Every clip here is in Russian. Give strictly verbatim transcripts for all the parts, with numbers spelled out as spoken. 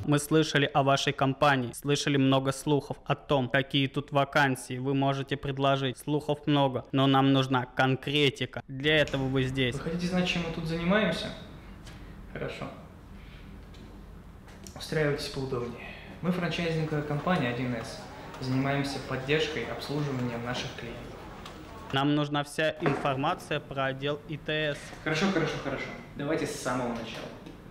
Мы слышали о вашей компании, слышали много слухов о том, какие тут вакансии вы можете предложить. Слухов много, но нам нужна конкретика. Для этого вы здесь. Вы хотите знать, чем мы тут занимаемся? Хорошо. Устраивайтесь поудобнее. Мы франчайзинговая компания один эс. Занимаемся поддержкой, обслуживанием наших клиентов. Нам нужна вся информация про отдел и тэ эс. Хорошо, хорошо, хорошо. Давайте с самого начала.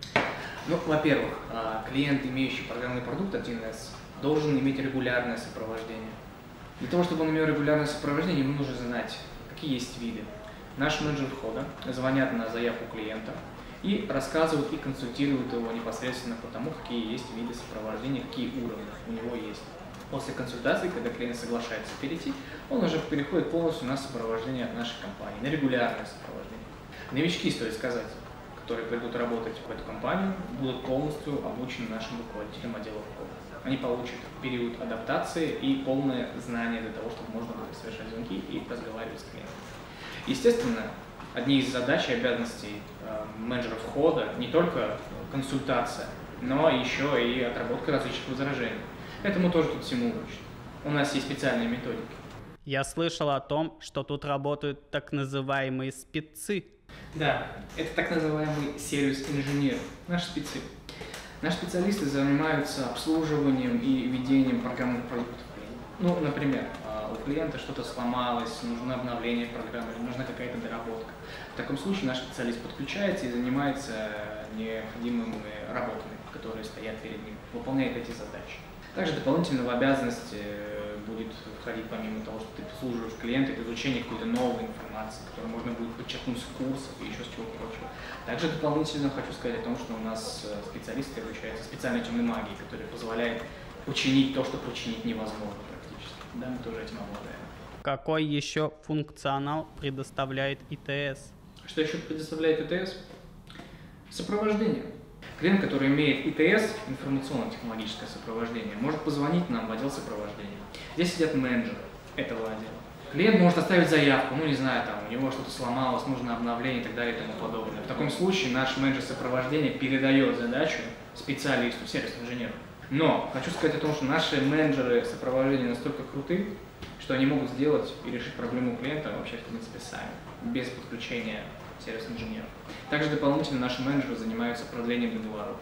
Ну, во-первых, клиент, имеющий программный продукт один эс, должен иметь регулярное сопровождение. Для того, чтобы он имел регулярное сопровождение, ему нужно знать, какие есть виды. Наш менеджер входа звонят на заявку клиента и рассказывают и консультируют его непосредственно по тому, какие есть виды сопровождения, какие уровни у него есть. После консультации, когда клиент соглашается перейти, он уже переходит полностью на сопровождение нашей компании, на регулярное сопровождение. Новички, стоит сказать, которые придут работать в эту компанию, будут полностью обучены нашим руководителям отдела входа. Они получат период адаптации и полное знание для того, чтобы можно было совершать звонки и разговаривать с клиентом. Естественно, одни из задач и обязанностей э, менеджера входа не только консультация, но еще и отработка различных возражений. Этому тоже тут всему учат. У нас есть специальные методики. Я слышал о том, что тут работают так называемые спецы. Да, это так называемый сервис-инженер, наши спецы. Наши специалисты занимаются обслуживанием и ведением программных продуктов. Ну, например, у клиента что-то сломалось, нужно обновление программы, нужна какая-то доработка. В таком случае наш специалист подключается и занимается необходимыми работами, которые стоят перед ним, выполняет эти задачи. Также дополнительно в обязанности будет входить, помимо того, что ты обслуживаешь клиента, это изучение какой-то новой информации, которую можно будет подчеркнуть с курсов и еще с чего прочего. Также дополнительно хочу сказать о том, что у нас специалисты обучаются специальной темной магии, которая позволяет починить то, что починить невозможно практически. Да, мы тоже этим обладаем. Какой еще функционал предоставляет и тэ эс? Что еще предоставляет и тэ эс? Сопровождение. Клиент, который имеет и тэ эс, информационно-технологическое сопровождение, может позвонить нам в отдел сопровождения. Здесь сидят менеджеры этого отдела. Клиент может оставить заявку, ну не знаю, там у него что-то сломалось, нужно обновление и так далее и тому подобное. В таком случае наш менеджер сопровождения передает задачу специалисту, сервис-инженеру. Но хочу сказать о том, что наши менеджеры сопровождения настолько крутые, что они могут сделать и решить проблему клиента вообще в принципе сами, без подключения сервис-инженеров. Также дополнительно наши менеджеры занимаются продлением договоров.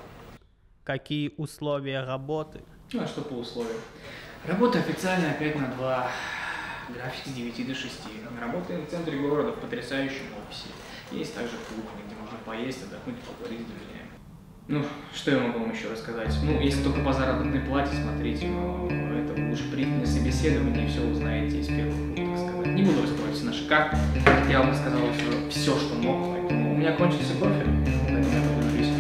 Какие условия работы? Ну а что по условиям? Работа официально пять на два, график с девяти до шести. Работаем в центре города, в потрясающем офисе. Есть также кухня, где можно поесть, отдохнуть, поговорить с друзьями. Ну, что я могу вам еще рассказать? Ну, если только по заработной плате, смотрите, но это вы уже при собеседовании все узнаете из первых рук, так сказать. Не буду раскрывать все наши карты, я вам сказал уже все, что мог, поэтому у меня кончился кофе, поэтому я буду